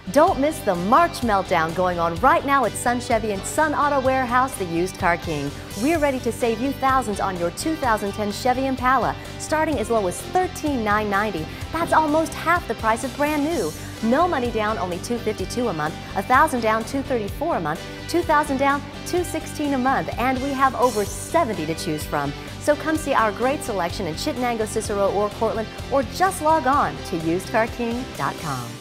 Don't miss the March meltdown going on right now at Sun Chevy and Sun Auto Warehouse, the used car king. We're ready to save you thousands on your 2010 Chevy Impala, starting as low as $13,990. That's almost half the price of brand new. No money down, only $252 a month, $1,000 down, $234 a month, $2,000 down, $216 a month, and we have over 70 to choose from. So come see our great selection in Chittenango, Cicero, or Cortland, or just log on to usedcarking.com.